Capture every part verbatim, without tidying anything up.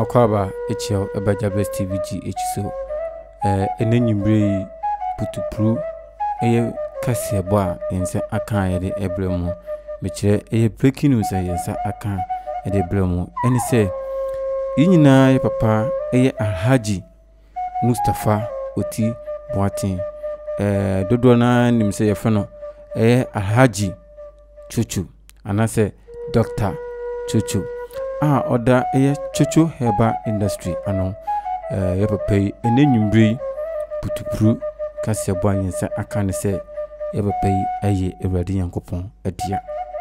Makwaba Echio Ebajables T V G Echiso eh enenyibre putupru eye kase boa yense aka yede ebremu mekire eye breaking news yense aka yede ebremu eni se yinyina ye papa eye Alhaji Mustafa Oti Boatin eh dodo na nimse ye feno eye Alhaji Chuchu anase Doctor Chuchu ah oda eye Chuchu Herbal Industry ano eh ye papa enenyibre putupru kase boa yense aka ne se ye papa aye Ewrade Yankopon adia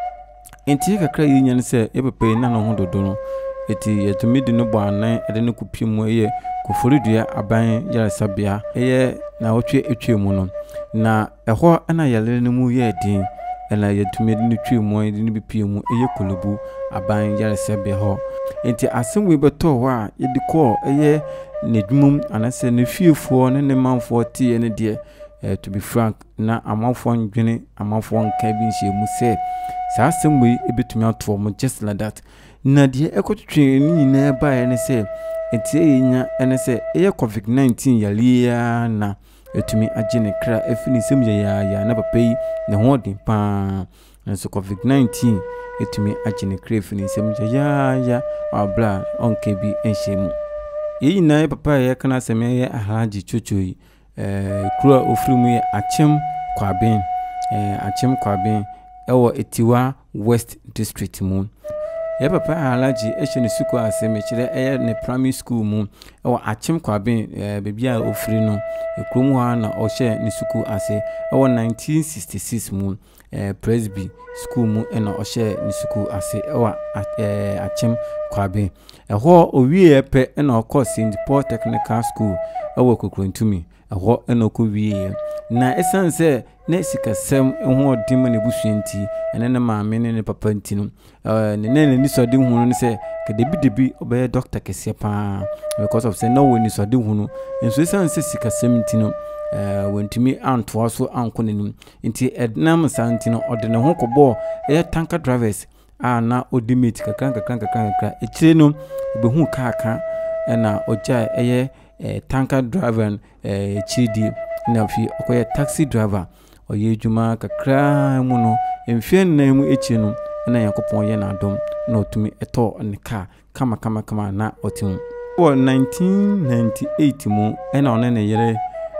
enti kakra yinya ne se ye papa na no ho dodo no eti yetumi de no boanan ede no kupimu eye koforidua aban yaresabia eye na otwe etwemu no na eho ana yale no mu ye din ena yetumi de no twemu ede no bipiemu eye kolubu aban yaresabia ho enti asemwe beto ho a yedi ko eye nedwumum anase ne fiefo ne ne manfo tie ne de eh, to be frank na amanfo ndwene amanfo nka bi nhye se saa asemwe ebetumi ato mo just like that na de ekotwe ni nyina ba ye ne se enti enya ene se eye covid nineteen yalia na etumi age ne kra afini sem ya ya na papa yi ne ho den pa na so covid nineteen etumi age ne kra afini sem ya ya abla onke bi enhyemu yi na papa ye kana sem ye Alhaji Chuchu yi eh kura ofrimu ye Achem Kwaben eh Achem Kwaben ewo Etiwa West District mu ye papa Alhaji ehye ne suku asem kire eye ne primary school mu ewo Achem Kwaben eh bebi a ofri no ekrom ha na ohye ne suku ase ewo nineteen sixty-six mu eh Presby school mu ena ohye ne suku ase ewo eh Achem Kwaben eho owie pe ena okọ Saint Paul Technical School ewo Kokrontumi eho ena okọ wie na esanse na sikasem eho odima ne busuenti ene ne maame ne papa ntino eh ne ne ni so de hunu ne se kedebi debi obeye doctor kese pa because of say no we ni so de hunu enso esanse sikasem ntino eh wentumi anto so anko nenim nti ednam santino ode ne ho kobo e tanker drivers a na odimate kakran kakran kakran kakran ekire no obehu ka aka na oja eye tanker driver eh chidi na fi okoye taxi driver oye adwuma kakra mu no emfie na mu echi no na Yankopon ye na adom na otumi eto ne ka kama kama kama na otim for nineteen ninety-eight mu ena ona ne yere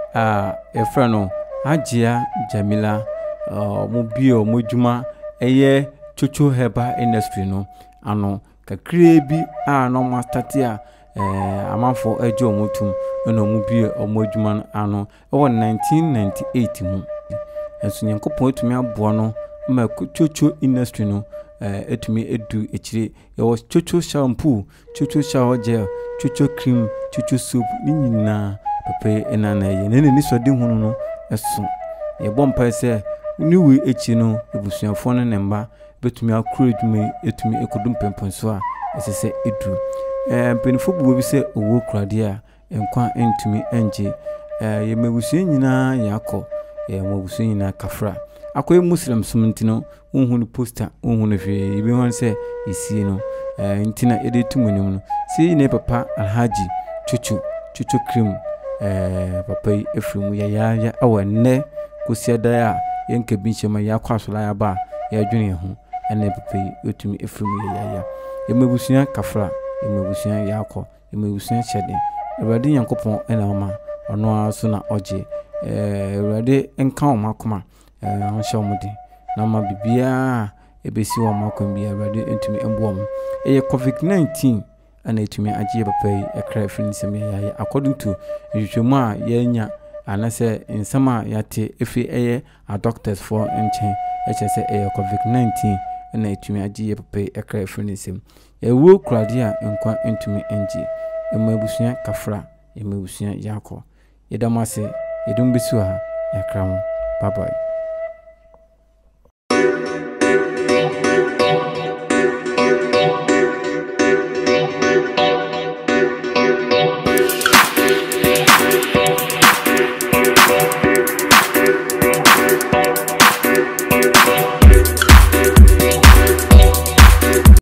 a efra no Ajia Jamila mu bio mu adwuma eye Chuchu Herbal Industry no ano kakra bi a no mastati a eh amanfo ejo mutum na mu bio omu adwuma ano ewo nineteen ninety-eight mu enso Yankopon etumi aboa no ma Chuchu Industry no eh etumi edu ekire ewo Chuchu shampoo, Chuchu shower gel, Chuchu cream, Chuchu soap ni nyina papa ena na ye ne ne so de hunu no eso ye bompa se ni we echi no ebusuafo no ne mba betumi akura dwuma etumi ekodum pemponso a esese edu eh penifo buwo bi se owo kurade a enkwa entumi enje eh ye mebusu nyina yakọ eh mebusu nyina kafra akoy muslim sumntino unhunu poster unhunu hwe yibe hon se isie no eh ntina ede tumunim no si ne papa Alhaji Chuchu Chuchu cream eh papa efrimu ya ya ya awenne kosiada a yenka binchema ya kwasola ya ba ya dwene ho ene papa otumi efrimu ya ya emebusuya kafra emebusuya yakọ emebusuya chede Ewrade Yankopon ena oma ono aso na oje eh Ewrade enka oma koma eh onhye omudi na ma bibia ebesi wo makon bia Ewrade entumi emboom eye covid nineteen ana etumi agye papa ekra finisem ya according to hwehwemu a yanya anase nsama yate efi eye a doctors for enchen eche eye covid nineteen ana etumi agye papa ekra finisem ewo kurade a enkwa entumi enje emabusuya kafra emabusuya yakọ yedamase yedum besu ha yakram bye bye.